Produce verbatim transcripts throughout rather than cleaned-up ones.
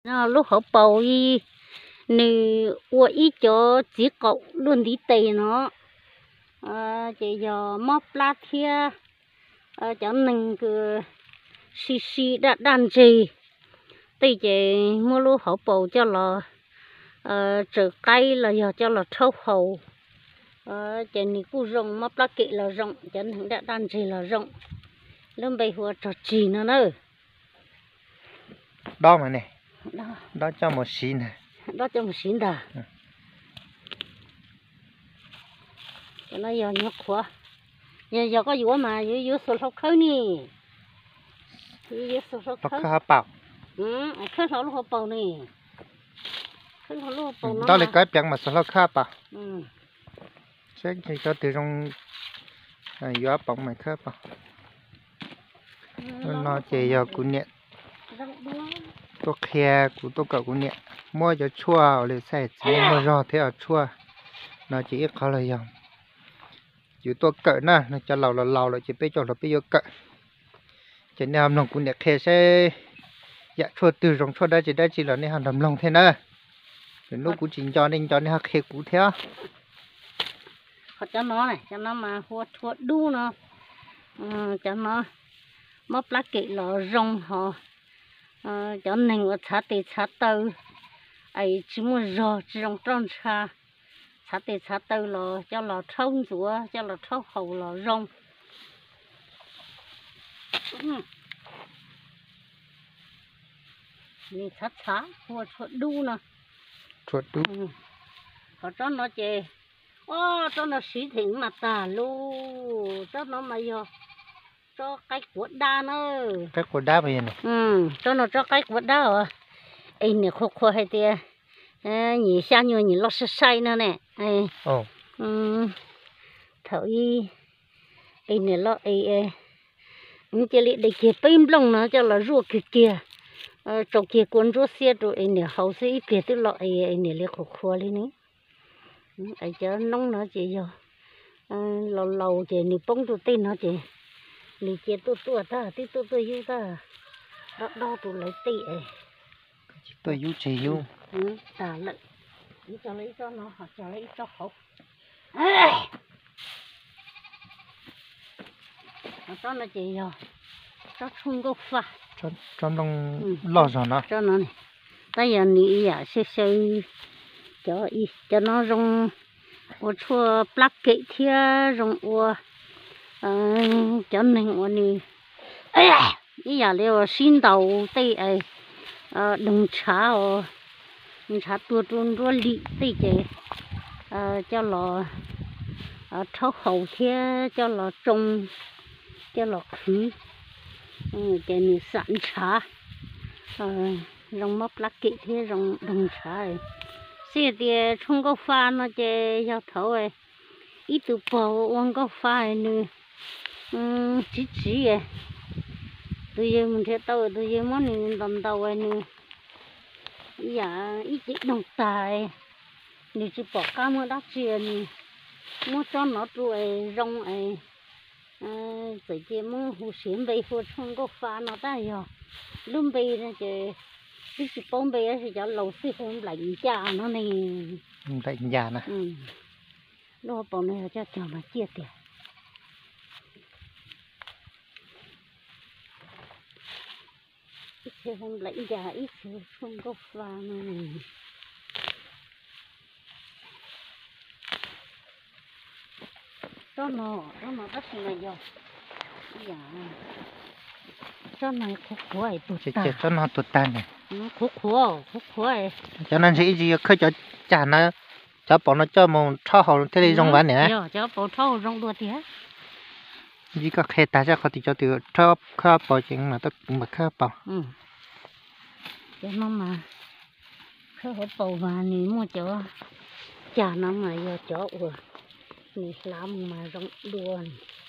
nó lúc họ bầu y nữ của ít cho chỉ cậu luôn đi tây nó chỉ giờ móc lá thia cho nên cứ xì xì đã đan gì tây chỉ mua lúc họ bầu cho là trừ cây là giờ cho là thâu hậu chỉ ní cú rong móc lá kỵ là rong cho nên đã đan gì là rong lên bây giờ trò gì nữa nữa đó mà nè đó đó cho một xí này đó cho một xí đà ừ. Cho nó giờ nhóc quá giờ giờ có vụ mà vụ vụ sụt sụt khơi nè vụ sụt sụt khơi nó bảo ừ khơi sụt lúc bầu nè khơi sụt lúc bầu nó đó là cái biển mà sụt nó khá bảo ừ sẽ chỉ cho từ trong gió bóng mà khá bảo nó chỉ giờ cũng nhẹ tôi khe của tôi cậu cũng nhẹ mua cho chua để xài chỉ mua rau thế ở chua nó chỉ ít khó là dòng chỉ tôi cỡ nè nó cho lầu là lầu là chỉ biết cho là biết vô cỡ chỉ nên làm lòng cũng nhẹ khe sẽ dạ chua từ rong chua đây chỉ đây chỉ là nên làm làm lòng thế nè đến lúc cũng chỉnh cho nên cho nên khe cũ theo họ cho nó này cho nó mà hoa thua đu nó ừ, cho nó móc lá kỵ lọ rong họ à, cho nên ở xã tây xã tây ấy chỉ muốn rò chỉ trong tròn xa xã tây xã tây lọ cho lọ thông chúa cho lọ thâu hậu lọ rong mình sát xã hoa chuột đu nè chuột đu họ cho nó chè ô cho nó xí thỉnh mà ta lu cho nó mà giờ cho cái cuộn đa nữa cái cuộn đa bây giờ này ừ cho nó cho cái cuộn đa rồi ấy nè khô khô hay tia nhỉ sao như nhỉ lót say nữa nè ấy ồ ừ thở y ấy nè lót ấy những cái lị để kia pin lông nó cho là ruột kia kia trồng kia cuốn ruột xe rồi ấy nè hậu sẽ kia tức lọ ấy ấy nè lấy khô khô lên nữa ấy cho nông nó chỉ giờ lâu lâu chỉ nị bông tụi tin nó chỉ nị chỉ tụi tụi ta tí tụi tụi yêu ta đó đó tụi lấy tị ấy tôi yêu chỉ yêu ừ ta lợi cho lấy cho nó hoặc cho lấy cho hậu cho nó chỉ giờ cho không có pha cho cho nó lo rồi nó cho nó này bây giờ nị à xe xe cho y cho nó rong ô chua plak kỵ thia rong ô cho nên ô nị ý giờ liệu xin đầu tây ấy đừng trả ô đừng trả tua tuôn tua lị tây chế cho lò thấu hậu thia cho lò trông cho lò khí cái này sẵn trả rong móc plak kỵ thia rong đừng trả ấy xe thì không có pha nó chỉ giao thấu ấy ít từ bầu không có pha nữa chỉ chỉ ấy tôi giờ mình thấy tàu tôi giờ món này làm tàu ấy nữa giờ ít chỉ đồng tài nếu chỉ bỏ cá mua đắt tiền mua cho nó rồi rong ấy rồi chỉ mua hồ xiêm bây hồ không có pha nó ta giờ luôn bây nó chỉ cái sự bông bê thì cho lâu xí không lạnh cha nó này lạnh già nè ừ nó bông này cho cho mà chia tiền ít xí không lạnh già ít xí không có pha nó này cho nó cho nó rất là nhiều dạ cho nó khúc khói tụt ta cho nó tụt tan này khúc khói khúc khói cho nên chỉ gì khơi cho chả nó cho bỏ nó cho một cho hậu thế này rong ván nè cho bỏ cho rong đua thế chỉ có khe ta cho họ thì cho từ cho khe bỏ chuyện mà tất mà khe bỏ ừ cho nó mà khe bỏ bầu và nè mua cho chả nó mà giờ cho vừa nè làm mà rong đua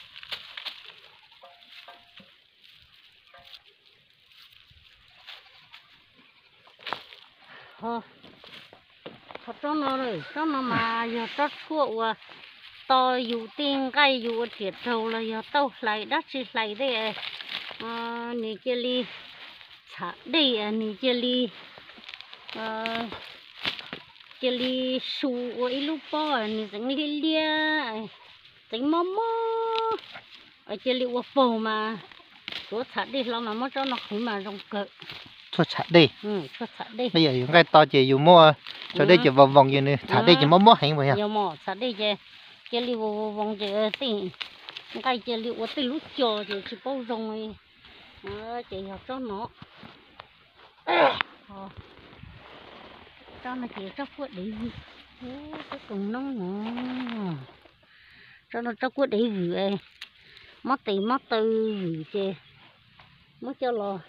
ho họ cho nó rồi cho nó mà giờ cho chua và to dù tiền cây dù thiệt trâu là giờ tao lại đắt chỉ lại đây à nị kia li xả đây à nị kia li ờ chỉ li su ôi lúc bỏ này chẳng li lia chẳng mò mò ở chỉ li ô phô mà chỗ thả đi lo mà mất cho nó khử mà rong cỡ cho chặt đi ừ chỗ thả đi bây giờ những cái to chỉ dùng mua cho đây chỉ vòng vòng như này chặt đi chỉ mò mò hành vậy à nhiều mò thả đi chứ chỉ li vô vòng chỉ tiền cái chỉ li ô tiền lúc cho thì chỉ bao rong ấy ờ chỉ học cho nó cho nó chỉ cho quất để cái cùng nóng nè cho nó cho quất để vừa mất tiền mất tư vừa chê mất cho lo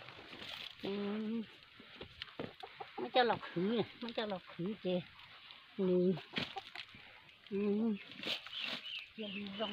mất cho lọc khử nè mất cho lọc khử chê nè giờ đi rong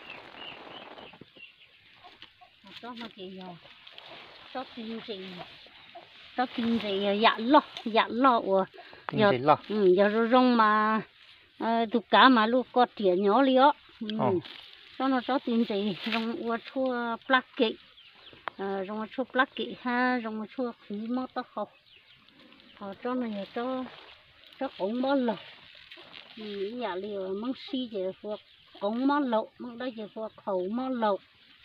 cho nó chỉ giờ cho tiền gì cho tiền gì dạ lo dạ lo của giờ ừ giờ rong mà tụt cả mà lúc có tiền nhỏ li á cho nó cho tiền gì rong qua chua plastic rong chua plastic ha rong chua khí mót tao học họ cho này cho cho cũng món lẩu nhà liều món xi về phục cũng món lẩu món đó về phục khẩu món lẩu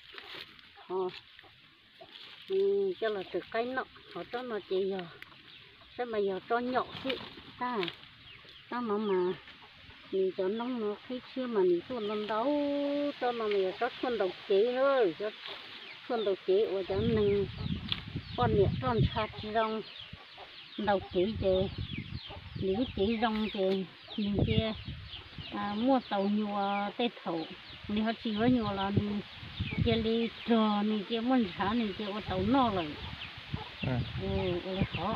ừ, cho là từ cái nọ họ cho nó chỉ giờ sẽ mà giờ cho nhọ chứ ta cho nó mà mình cho nó nó khi chưa mà mình tuần lần đấu cho nó mình cho xuân đầu chế thôi cho xuân đầu chế và cho mình con nhẹ con chặt rong đầu chế chế nếu chế rong chế mình chế à, mua tàu nhựa tê thầu nếu họ chỉ với nhựa là chế đi trò này chế muốn xả này chế ở tàu no rồi ừ ừ họ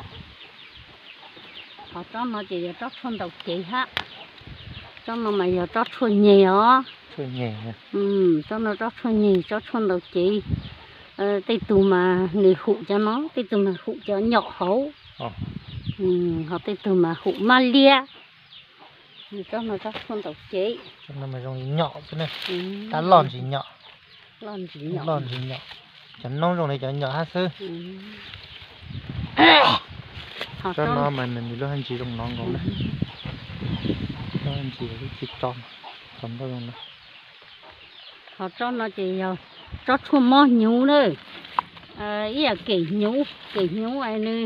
họ cho nó chỉ cho xuân đầu chế ha cho nó mà giờ cho xuân nhẹ ó xuân nhẹ ừ cho nó cho xuân nhẹ cho xuân đầu chế ờ tây tù mà người hụ cho nó tây tù mà hụ cho nhỏ hấu ừ họ tây tù mà hụ malia cho nó cho xuân đầu chế cho nó mà rong nhỏ chứ này ta lòn gì nhỏ lòn gì nhỏ lòn gì nhỏ cho nó rong này cho nhỏ ha sư cho nó mà mình lo hành gì rong nón còn đấy lo hành gì cái chích tròn còn đâu rồi họ cho nó chỉ cho chua mò nhú nữa à ý là kỹ nhú kỹ nhú này nữa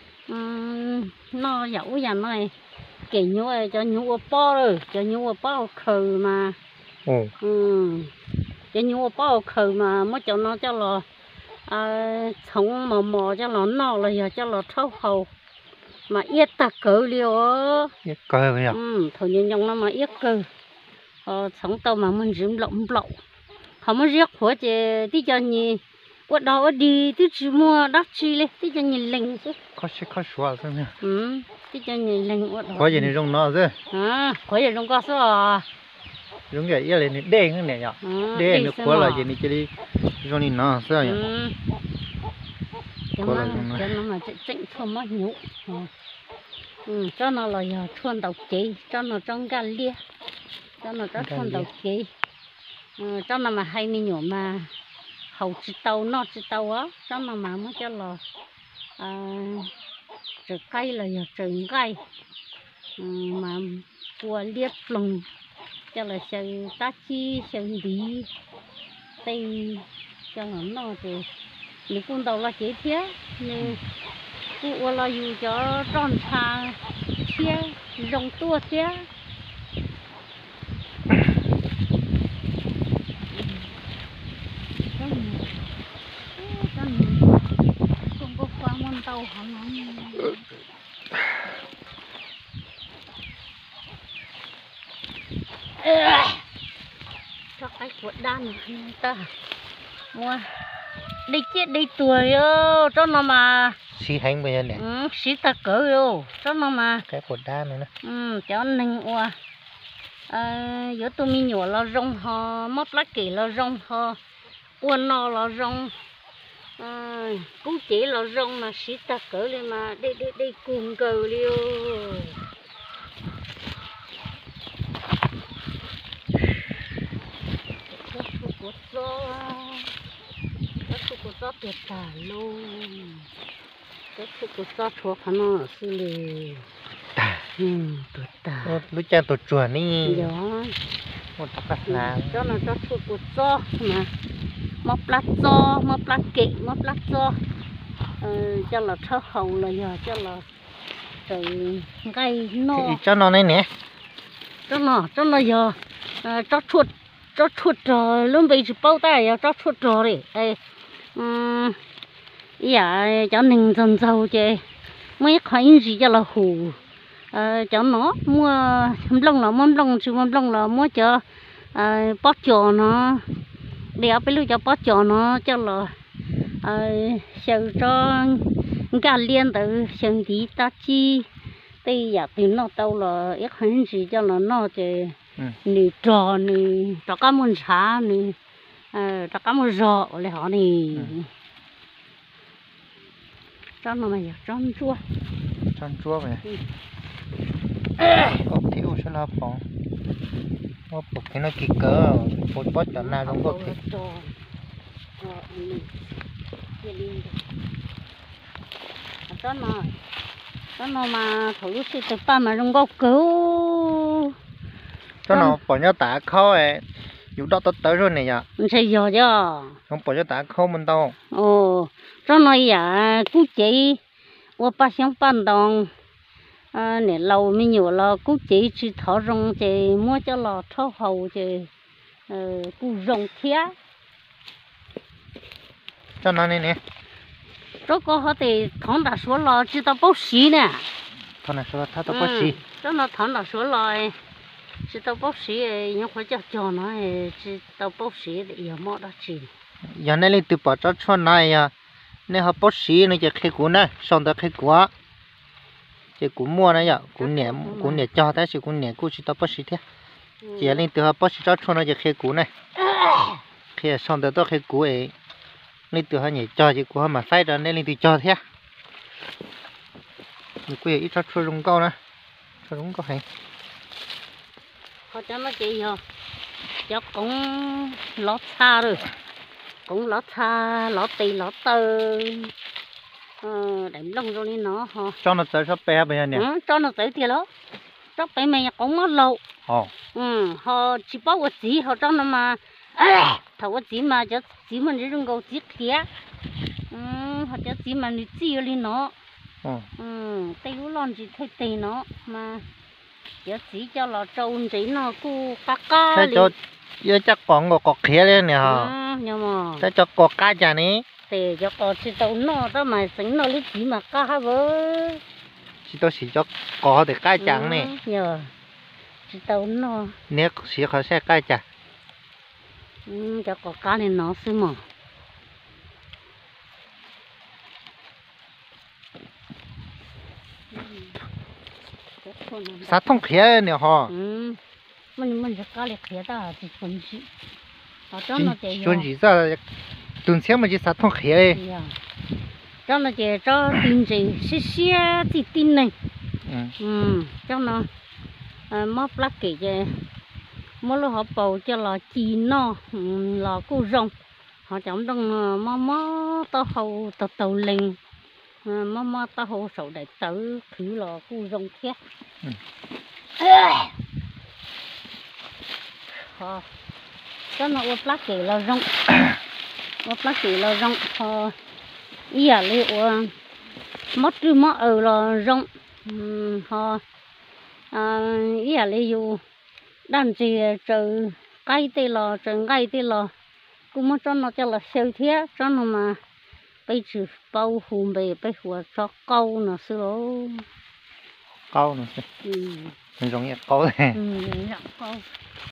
nó dẫu giờ này kỹ nhú này cho nhú ở po rồi cho nhú ở po khờ mà ừ cho nhú ở po khờ mà mới cho nó cho là à sống mò mò cho nó no là giờ cho nó thâu hầu mà yết ta cỡ liều yết cỡ vậy à ừ thôi nhân nhân nó mà yết cỡ ờ sống tàu mà mình rửa lộng lộng họ mới riết của chị tí cho nhỉ ở đó đi tí chỉ mua đắt chi lên tí cho nhỉ lệnh chứ có sẽ có số thôi nha ừ tí cho nhỉ lệnh ở đó có gì này rong nó chứ à có gì rong có số à rong cái ý là này đen cái này nhở đen được của là gì này chỉ đi rong này nó sao nhỉ cho nó cho nó mà chỉnh không mất nhũ ừ cho nó là giờ thuần đầu chế cho nó trong gan lia cho nó rất thuần đầu chế cho nó mà hay mình nhổ mà hậu chỉ tàu nó chỉ tàu á cho nó mà mới cho là trừ cây là giờ trừ cây mà qua liếp lùng cho là sợi tá chi sợi đi tay cho nó nó thì nếu con đầu là chế thế nhưng cụ là dù cho tròn xa chia rồng tua thế không có qua môn tàu hả cho cái cuộn đan ta mua đi chết đi tuổi ơ cho nó mà xí hành bây giờ này ừ xí ta cỡ ơ cho nó mà cái cuộn đan này nè ừ cho nên qua à giờ tôi mi nhỏ là rong ho mót lá kỳ là rong ho uốn nó là rong à cũng chỉ là rong mà xí ta cỡ lên mà đi đi đi cùng cờ liêu của gió của gió tuyệt cả luôn cái thứ của cho chua khả nó xử lý ừ tụt ta lúc cha tụt chuồn đi đó một tập là cho nó cho chua của cho mà móc lát cho móc lát kệ móc lát cho cho là thơ hậu là giờ cho là rồi gây no cho nó này nè cho nó cho nó giờ cho chuột cho chuột rồi luôn bị chụp bao tay cho chuột rồi đấy đây um dạ cho mình dần dầu chứ mấy khoản gì cho là hủ cho nó mua lông là mua lông chứ mua lông là mua cho bó chò nó đeoไปlưu cho bó chò nó cho là sầu cho gà liên từ sườn tí ta chi bây giờ thì nó đâu là ít khoản gì cho là nó chứ nì trò nì trò cá môn xá nì trò cá môn rọ lại họ nì cho nó mày tròn chua tròn chua vậy ốc thiếu sẽ là phỏng ốc bột cái nó kì cỡ bột bớt cho nào trong ốc thì cho nó cho nó mà thử sự tập ba mà trong ốc cứu cho nó bỏ nhau tả khó ấy dù đó tới tới rồi này nhá mình xây giờ chứ không bỏ cho tả khó mình đâu ồ cho nó giờ cú chị qua ba sáng ban đồng à nè lâu mới nhiều là cú chị chỉ thọ rong chị mua cho lò thọ hầu chị cú rong thía cho nó này nè cho có họ thì thằng đã số lò chỉ tao bốc xí nè thằng này số thằng tao bốc xí cho nó thằng đã số lò chỉ tao bốc xí nhưng phải cho cho nó chỉ tao bốc xí để giờ mót đó chỉ giờ này lên từ bỏ cho cho này à nên họ bốc xí nó chỉ khai cuốn này xong đó khai quá chỉ cuốn mua này giờ cuốn nhẹ cuốn nhẹ cho thế chỉ cuốn nhẹ cuốn chỉ tao bốc xí thế chỉ lên từ họ bốc xí cho cho nó chỉ khai cuốn này khi xong đó tôi khai cuốn ấy lên từ họ nhẹ cho chỉ cuốn mà sai đó nên lên từ cho thế mình quay ít cho cho rung câu nữa cho rung câu hay họ cho nó chị hả cho cũng lót xa rồi cũng lót xa lót tì lót tơ đánh lông rồi nó hả cho nó tới sắp bé bây giờ nè ừ, cho nó tới thì đó sắp bé mày cũng mất lâu ồ ừ họ chỉ bảo cái gì họ cho nó mà thầu cái gì mà cho gì mà đi rung câu gì kia ừ họ cho gì mà đi chi lên nó ừ tây lú lon chỉ thấy tây nó mà giờ chỉ cho là trâu chỉ nó cu cá cá thế cho giờ chắc còn có cọt khía lên nè hả nhưng mà thế cho cọt cá chả ní thì cho cọt chỉ tàu nó đó mà sinh nó lấy chỉ mà cá với chỉ tôi chỉ cho cọt để cá chẳng nè nhờ chỉ tàu nó nếu chỉ có xe cá chả ừ, cho cọt cá nên nó xí mà sát thông khía nè hả ừ mình mình sẽ cá liệt khía ta thì chuẩn chỉ họ cho nó chạy chuẩn chỉ ra tuần sau mà chỉ sát thông khía ấy cho nó chạy cho tin gì xí xí thì tin này ừ cho nó móp lắc kỹ chứ mỗi lúc họ bầu cho là chi nó là cô rong họ chẳng đông mò mò tao hầu tao tàu linh mò mò tao hầu sầu đại tử thử là cô rong thiết họ cho nó ốp lắc kỹ là rong ốp lắc kỹ là rong họ ý là liệu mất chứ mất ở là rong họ ý là liệu đàn gì trừ cây tê lò trừ cây tê lò cũng muốn cho nó cho là siêu thiết cho nó mà bây giờ bao hùm bề bây giờ cho câu nó sửa câu nữa mình giống như câu này ừ câu